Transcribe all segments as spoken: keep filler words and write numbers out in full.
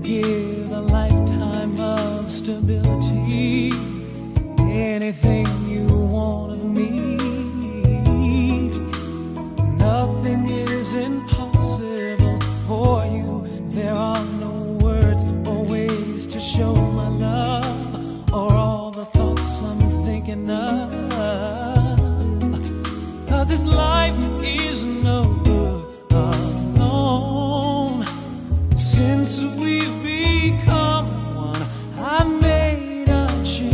give a lifetime of stability. Anything you want of me, nothing is impossible for you. There are no words or ways to show my love, or all the thoughts I'm thinking of. 'Cause this life is no good alone. Since we've become one, I made a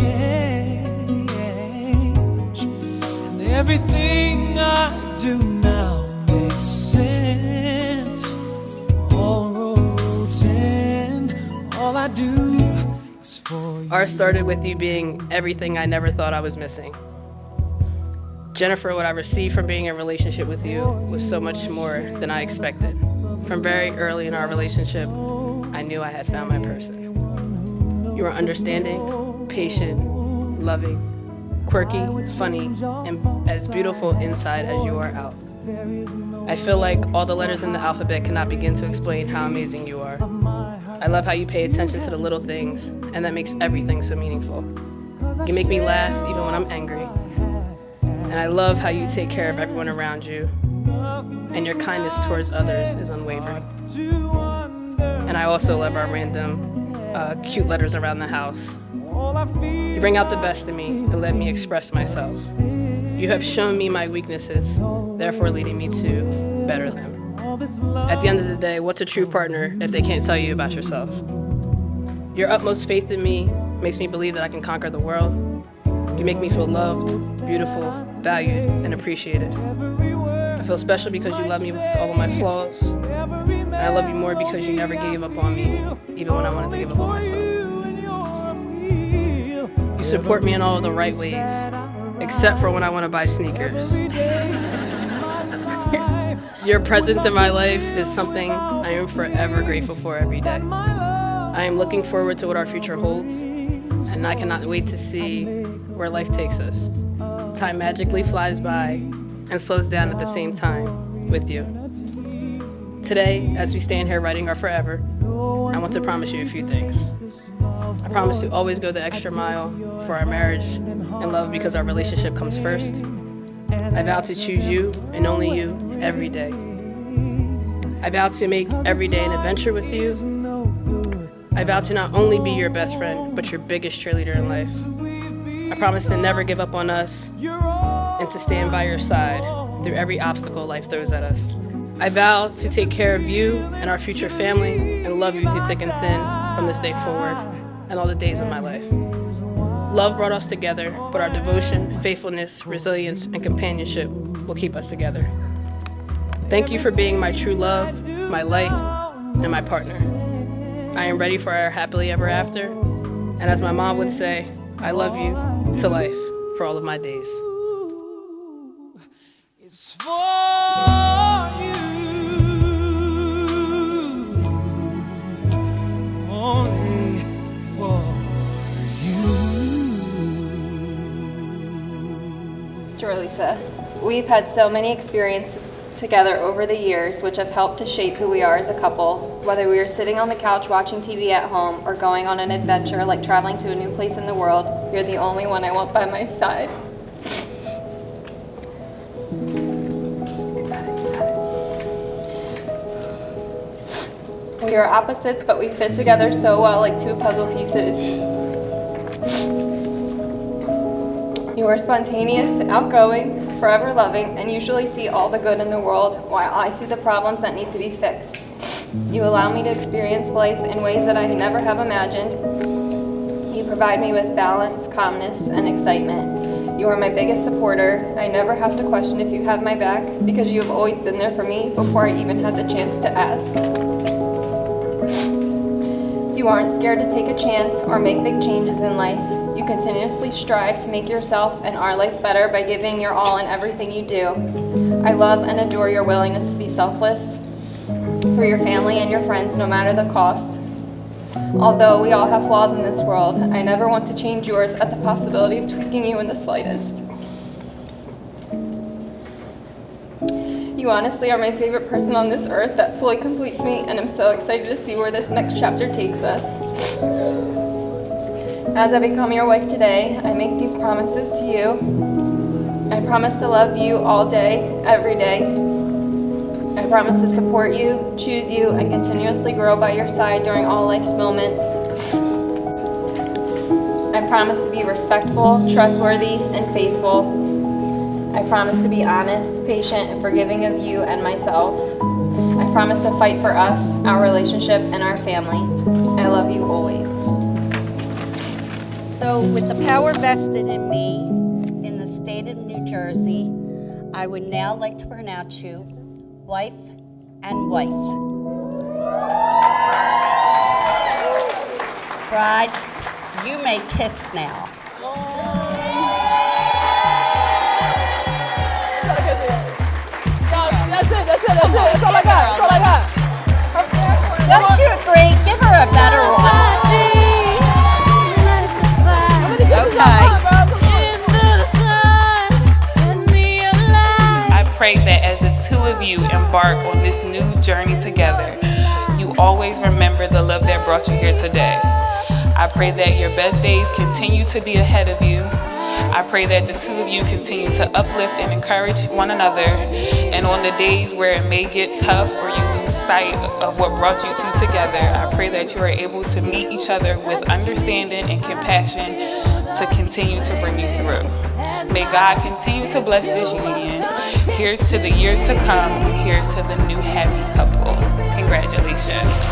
change, and everything I do now makes sense. All roads end, all I do is for you. Ours started with you being everything I never thought I was missing. Jennifer, what I received from being in a relationship with you was so much more than I expected. From very early in our relationship, I knew I had found my person. You are understanding, patient, loving, quirky, funny, and as beautiful inside as you are out. I feel like all the letters in the alphabet cannot begin to explain how amazing you are. I love how you pay attention to the little things, and that makes everything so meaningful. You make me laugh even when I'm angry. And I love how you take care of everyone around you, and your kindness towards others is unwavering. And I also love our random, uh, cute letters around the house. You bring out the best in me and let me express myself. You have shown me my weaknesses, therefore leading me to better them. At the end of the day, what's a true partner if they can't tell you about yourself? Your utmost faith in me makes me believe that I can conquer the world. You make me feel loved, beautiful, valued, and appreciated. I feel special because you love me with all of my flaws. And I love you more because you never gave up on me, even when I wanted to give up on myself. You support me in all of the right ways, except for when I want to buy sneakers. Your presence in my life is something I am forever grateful for every day. I am looking forward to what our future holds, and I cannot wait to see where life takes us. Time magically flies by and slows down at the same time with you. Today, as we stand here writing our forever, I want to promise you a few things. I promise to always go the extra mile for our marriage and love because our relationship comes first. I vow to choose you and only you every day. I vow to make every day an adventure with you. I vow to not only be your best friend, but your biggest cheerleader in life. I promise to never give up on us and to stand by your side through every obstacle life throws at us. I vow to take care of you and our future family and love you through thick and thin from this day forward and all the days of my life. Love brought us together, but our devotion, faithfulness, resilience, and companionship will keep us together. Thank you for being my true love, my light, and my partner. I am ready for our happily ever after, and as my mom would say, I love you to life for all of my days. It's for you, only for you. Georlisa, we've had so many experiences together over the years which have helped to shape who we are as a couple. Whether we are sitting on the couch watching T V at home or going on an adventure like traveling to a new place in the world, you're the only one I want by my side. We are opposites, but we fit together so well like two puzzle pieces. You are spontaneous, outgoing, forever loving, and usually see all the good in the world while I see the problems that need to be fixed. You allow me to experience life in ways that I never have imagined. You provide me with balance, calmness, and excitement. You are my biggest supporter. I never have to question if you have my back because you have always been there for me before I even had the chance to ask. You aren't scared to take a chance or make big changes in life. You continuously strive to make yourself and our life better by giving your all in everything you do. I love and adore your willingness to be selfless for your family and your friends, no matter the cost. Although we all have flaws in this world, I never want to change yours at the possibility of tweaking you in the slightest. You honestly are my favorite person on this earth that fully completes me, and I'm so excited to see where this next chapter takes us. As I become your wife today, I make these promises to you. I promise to love you all day, every day. I promise to support you, choose you, and continuously grow by your side during all life's moments. I promise to be respectful, trustworthy, and faithful. I promise to be honest, patient, and forgiving of you and myself. I promise to fight for us, our relationship, and our family. I love you always. So with the power vested in me in the state of New Jersey, I would now like to pronounce you wife and wife. Brides, you may kiss now. That's it, that's it, that's it. That's all I got, that's all I got. Don't you agree? Give her a better one. Okay. I pray that as the two of you embark on this new journey together, you always remember the love that brought you here today. I pray that your best days continue to be ahead of you. I pray that the two of you continue to uplift and encourage one another, and on the days where it may get tough or you lose sight of what brought you two together, I pray that you are able to meet each other with understanding and compassion to continue to bring you through. May God continue to bless this union. Here's to the years to come. Here's to the new happy couple. Congratulations.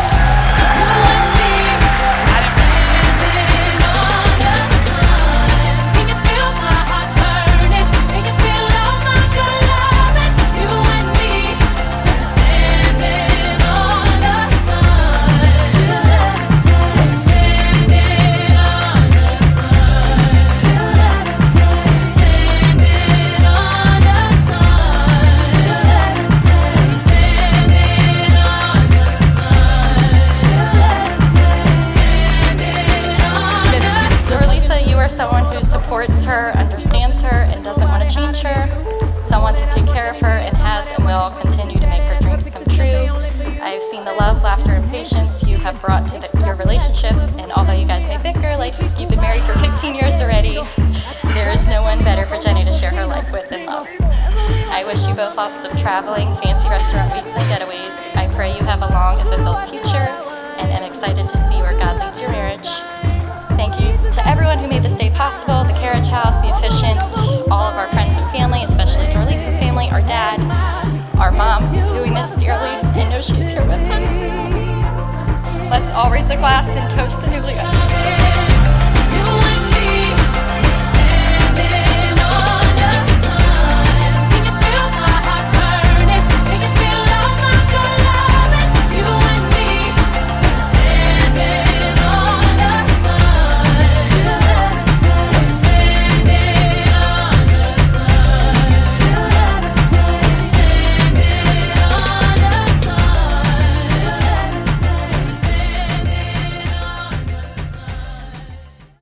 Someone who supports her, understands her, and doesn't want to change her. Someone to take care of her and has and will continue to make her dreams come true. I have seen the love, laughter, and patience you have brought to the, your relationship, and although you guys may bicker like you've been married for fifteen years already, there is no one better for Jenny to share her life with and love. I wish you both lots of traveling, fancy restaurant weeks, and getaways. I pray you have a long and fulfilled future, and am excited to see where God leads your marriage. Thank you to everyone who made this day possible, the Carriage House, the Efficient, all of our friends and family, especially Georlisa's family, our dad, our mom, who we miss dearly and know she is here with us. Let's all raise a glass and toast the newlyweds.